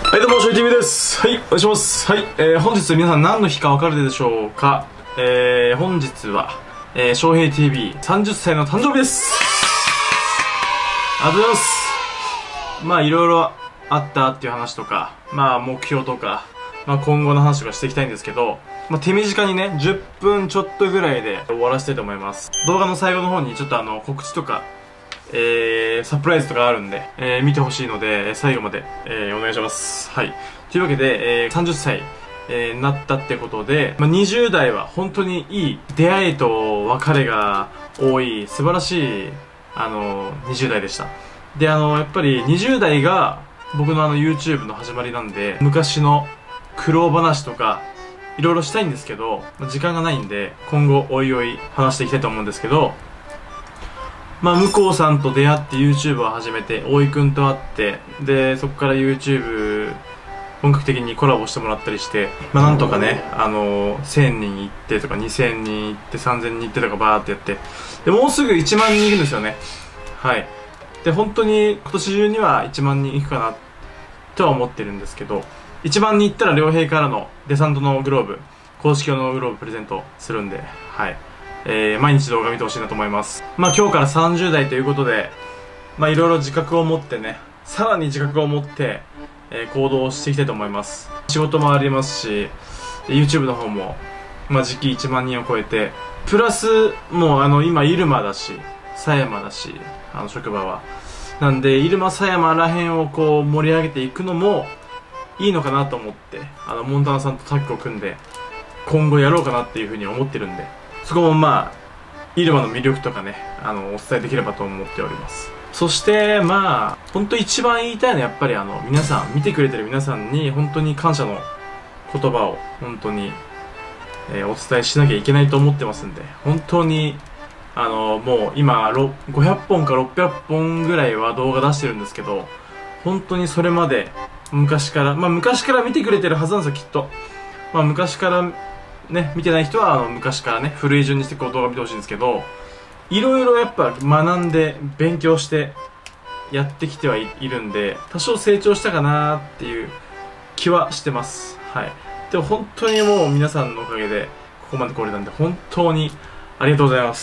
はいどうも、しょい TV です。はい、お願いします。はい、本日皆さん何の日か分かるでしょうか。本日は、翔平 TV30 歳の誕生日です。ありがとうございます。まあいろいろあったっていう話とか、まあ目標とか、まあ今後の話とかしていきたいんですけど、まあ手短にね、10分ちょっとぐらいで終わらせたいと思います。動画の最後の方にちょっと告知とか、サプライズとかあるんで、見てほしいので、最後まで、お願いします。はい。というわけで、30歳、なったってことで、まあ、20代は本当にいい出会いと別れが多い素晴らしい、20代でした。で、やっぱり20代が僕のYouTube の始まりなんで、昔の苦労話とか、いろいろしたいんですけど、時間がないんで、今後おいおい話していきたいと思うんですけど、まあ、向こうさんと出会って YouTube を始めて、大井くんと会って、で、そこから YouTube、本格的にコラボしてもらったりして、まあ、なんとかね、1000人行ってとか、2000人行って、3000人行ってとかバーってやって、で、もうすぐ1万人いるんですよね。はい。で、本当に今年中には1万人行くかな、とは思ってるんですけど、1万人行ったら良平からのデサントのグローブ、公式用のグローブプレゼントするんで、はい。毎日動画見てほしいなと思います。まあ今日から30代ということで、まあいろいろ自覚を持ってね、さらに自覚を持って、行動していきたいと思います。仕事もありますし、YouTube の方も、まあ時期1万人を超えて、プラス、もう今入間だし、狭山だし、職場は。なんで、入間狭山らへんをこう盛り上げていくのも、いいのかなと思って、モンタナさんとタッグを組んで、今後やろうかなっていうふうに思ってるんで、そこもまあ、入間の魅力とかね、お伝えできればと思っております。そして、まあ、本当一番言いたいのはやっぱり皆さん、見てくれてる皆さんに本当に感謝の言葉を本当に、お伝えしなきゃいけないと思ってますんで、本当に、もう今、500本か600本ぐらいは動画出してるんですけど、本当にそれまで昔から、まあ昔から見てくれてるはずなんですよ、きっと。まあ昔からね、見てない人は昔からね、古い順にしてこう動画見てほしいんですけど、いろいろやっぱ学んで、勉強してやってきてはいるんで、多少成長したかなっていう気はしてます。はい。でも本当にもう皆さんのおかげで、ここまで来れたんで、本当にありがとうございます。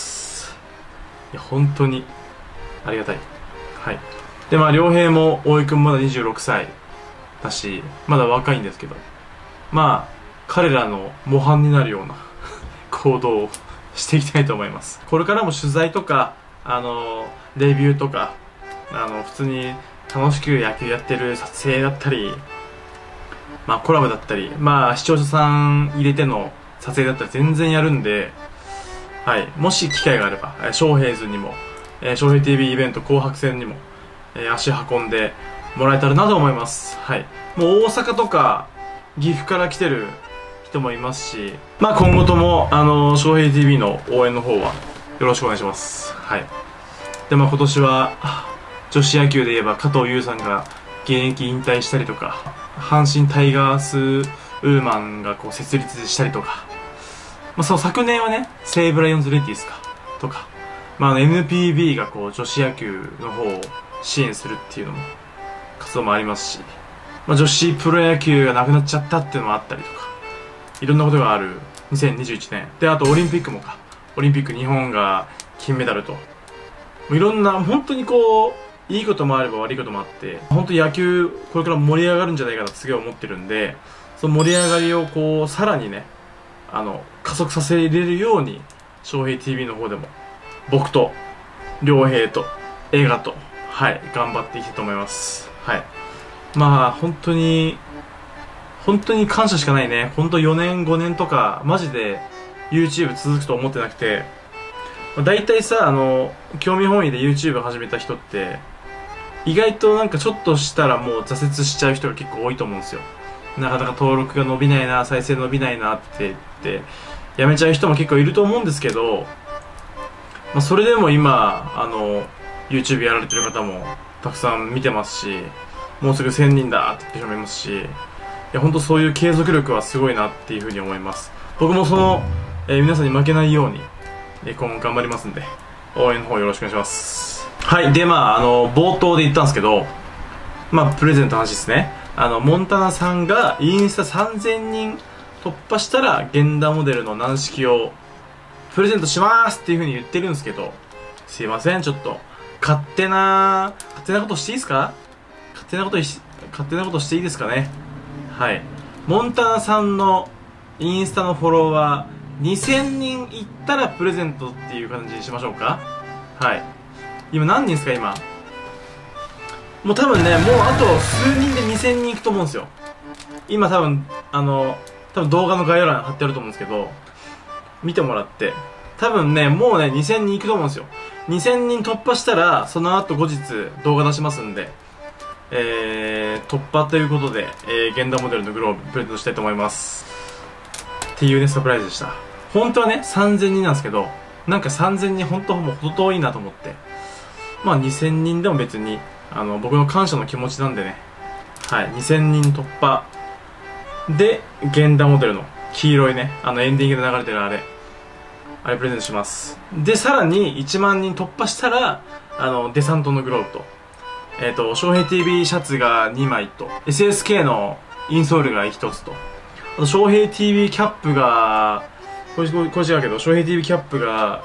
いや、本当にありがたい。はい。で、まあ、良平も大井くんまだ26歳だし、まだ若いんですけど、まあ、彼らの模範になるような行動をしていきたいと思います。これからも取材とか、レビューとか、普通に楽しく野球やってる撮影だったり、まあコラボだったり、まあ視聴者さん入れての撮影だったり全然やるんで、はい。もし機会があれば、翔平図にも、翔平 TV イベント紅白戦にも、足運んでもらえたらなと思います。はい。もう大阪とか、岐阜から来てる人もいますし、まあ今後とも翔平 TV の応援の方はよろしくお願いします。はい。で、まあ今年は女子野球で言えば加藤優さんが現役引退したりとか、阪神タイガースウーマンがこう設立したりとか、まあその昨年はね、西武ライオンズレディースかとか、まあNPB がこう女子野球の方を支援するっていうのも活動もありますし、まあ女子プロ野球がなくなっちゃったっていうのもあったりとか、いろんなことがある2021年。で、あとオリンピックもか。オリンピック日本が金メダルと。いろんな、本当にこう、いいこともあれば悪いこともあって、本当に野球、これから盛り上がるんじゃないかなとすげえ思ってるんで、その盛り上がりをこう、さらにね、加速させれるように、翔平 TV の方でも、僕と、良平と、映画と、はい、頑張っていきたいと思います。はい。まあ、本当に感謝しかないね。本当4年5年とかマジで YouTube 続くと思ってなくて、だいたいさ興味本位で YouTube 始めた人って意外となんかちょっとしたらもう挫折しちゃう人が結構多いと思うんですよ。なかなか登録が伸びないな、再生伸びないなって言ってやめちゃう人も結構いると思うんですけど、まあ、それでも今YouTube やられてる方もたくさん見てますし、もうすぐ1000人だって言ってる人もいますし、いや本当そういう継続力はすごいなっていうふうに思います。僕も皆さんに負けないように、今後頑張りますんで、応援の方よろしくお願いします。はい。で、まあ、冒頭で言ったんですけど、まあ、プレゼントの話ですね。 モンタナさんがインスタ3000人突破したら、源田モデルの軟式をプレゼントしますっていう風に言ってるんですけど、すいません、ちょっと、勝手なことしていいですか？勝手なことしていいですかね。はい。モンタナさんのインスタのフォロワー2000人いったらプレゼントっていう感じにしましょうか。はい。今何人ですか、今。もう多分ね、もうあと数人で2000人いくと思うんですよ。今多分、動画の概要欄に貼ってあると思うんですけど、見てもらって。多分ね、もうね、2000人いくと思うんですよ。2000人突破したら、その後後日動画出しますんで、突破ということで、源田モデルのグローブプレゼントしたいと思います。っていうね、サプライズでした。本当はね、3000人なんですけど、なんか3000人本当はもう程遠いなと思って、まあ2000人でも別に、僕の感謝の気持ちなんでね、はい、2000人突破で、源田モデルの黄色いね、エンディングで流れてるあれプレゼントします。で、さらに1万人突破したら、デサントのグローブと、翔平 TV シャツが2枚と、SSK のインソールが1つと、あと、翔平 TV キャップが、これ違うけど、翔平 TV キャップが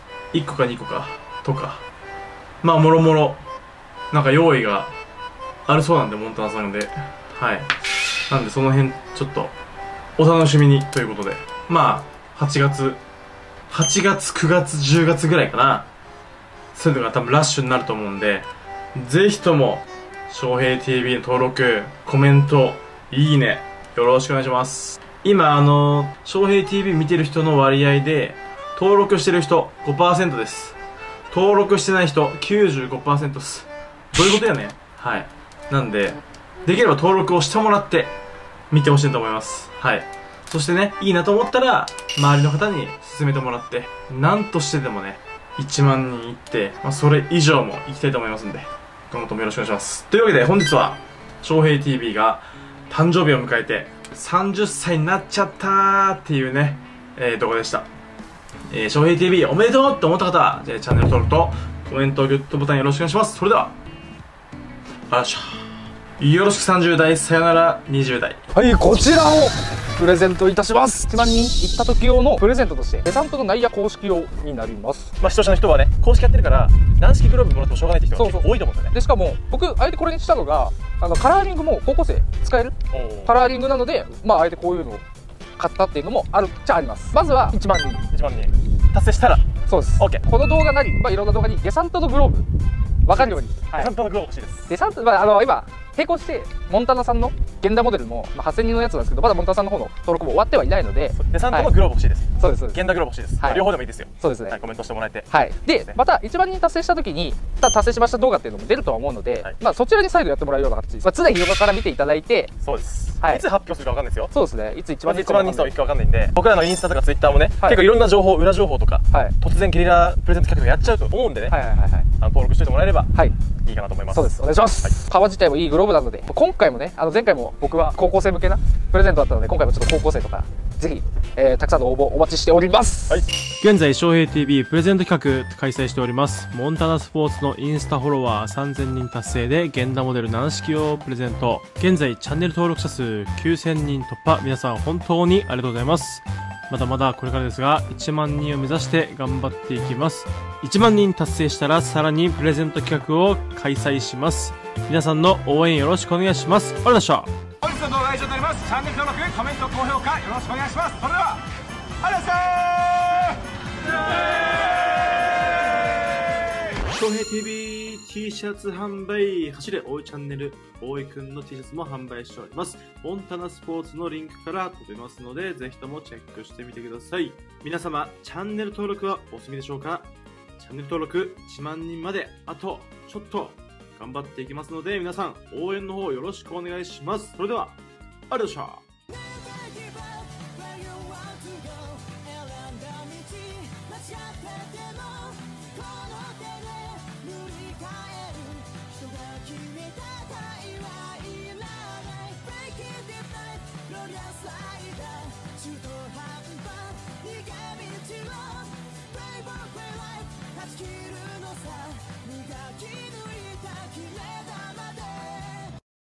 1個か2個か、とか、まあ、もろもろ、なんか用意があるそうなんで、モンタナさんで。はい。なんで、その辺、ちょっと、お楽しみにということで。まあ、8月、9月、10月ぐらいかな。そういうのが多分ラッシュになると思うんで、ぜひとも、翔平 TV の登録、コメント、いいね、よろしくお願いします。今、翔平 TV 見てる人の割合で、登録してる人 5% です。登録してない人 95% です。どういうことやねん。はい。なんで、できれば登録をしてもらって、見てほしいと思います。はい。そしてね、いいなと思ったら、周りの方に勧めてもらって、なんとしてでもね、1万人いって、まあ、それ以上も行きたいと思いますんで、今後ともよろしくお願いします。というわけで、本日は、翔平 TV が誕生日を迎えて、30歳になっちゃったーっていうね、動画でした。翔平 TV おめでとうって思った方は、チャンネル登録とコメント、グッドボタンよろしくお願いします。それでは、あらっしゃ。よろしく30代、さよなら20代。 はい、こちらをプレゼントいたします。1万人行った時用のプレゼントとして、デサントの内野公式用になります。 まあ視聴者の人はね、公式やってるから、軟式グローブもらってもしょうがないって人が結構多いと思うんですよね。 で、しかも、僕、あえてこれにしたのが、カラーリングも高校生使えるカラーリングなので、まあ、あえてこういうのを買ったっていうのもあるっちゃあります。まずは1万人。 1万人。達成したら。 そうです。 OK。 この動画なり、まあ、いろんな動画にデサントのグローブ、わかるように。 デサントのグローブ欲しいです。 デサント、まあ、今、並行して、モンタナさんの源田モデルも、まあ、8000人のやつなんですけど、まだモンタナさんの方の登録も終わってはいないので、 デサントのグローブ欲しいです。 そうです、そうです。 源田グローブ欲しいです。両方でもいいですよ。 そうですね。 コメントしてもらえて。 はい。で、また1万人達成した時に、達成しました動画っていうのも出るとは思うので、まあそちらに再度やってもらうような形です。まあ常に動画から見ていただいて、 そうです。いつ発表するかわかんないですよ。 そうですね。いつ1万人いくかわかんないんで、僕らのインスタとかツイッターもね、結構いろんな情報、裏情報とか、突然ゲリラプレゼント企画やっちゃうと思うんでね、登録しておいてもらえれば、いいかなと思います。 そうです。お願いします。革自体もいいグローブなので、今回もね、前回も僕は高校生向けなプレゼントだったので、今回もちょっと高校生とか、ぜひ、たくさんの応募お待ちしております。はい。 現在、翔平 TV プレゼント企画開催しております。モンタナスポーツのインスタフォロワー3000人達成で、源田モデル軟式をプレゼント。現在、チャンネル登録者数9000人突破。皆さん本当にありがとうございます。まだまだこれからですが、1万人を目指して頑張っていきます。1万人達成したら、さらにプレゼント企画を開催します。皆さんの応援よろしくお願いします。ありがとうございました。本日の動画は以上になります。チャンネル登録、コメント、高評価よろしくお願いします。それでは、ありがとうございました。翔平 TV T シャツ販売、走れ大井チャンネル、大井くんの T シャツも販売しております。モンタナスポーツのリンクから飛べますので、ぜひともチェックしてみてください。皆様、チャンネル登録はお済みでしょうか？チャンネル登録1万人まであとちょっと頑張っていきますので、皆さん応援の方よろしくお願いします。それでは、ありがとうございました。